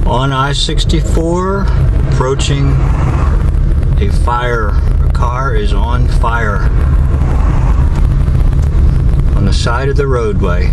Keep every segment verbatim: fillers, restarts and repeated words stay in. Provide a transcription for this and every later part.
On I sixty-four, approaching a fire. A car is on fire on the side of the roadway.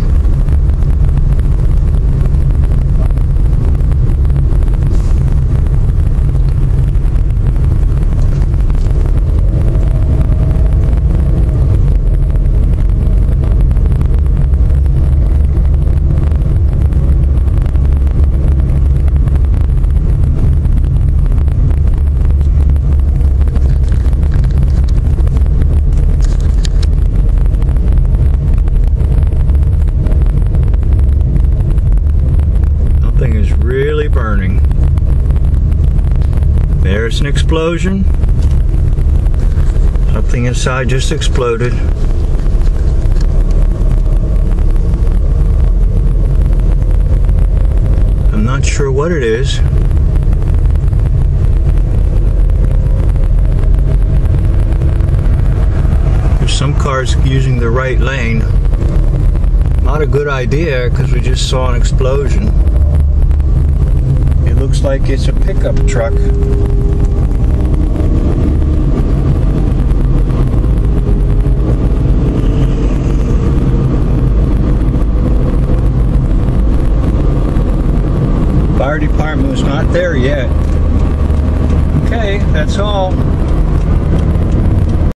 Really burning. There's an explosion. Something inside just exploded. I'm not sure what it is. There's some cars using the right lane. Not a good idea because we just saw an explosion. It looks like it's a pickup truck. Fire department was not there yet. Okay, that's all.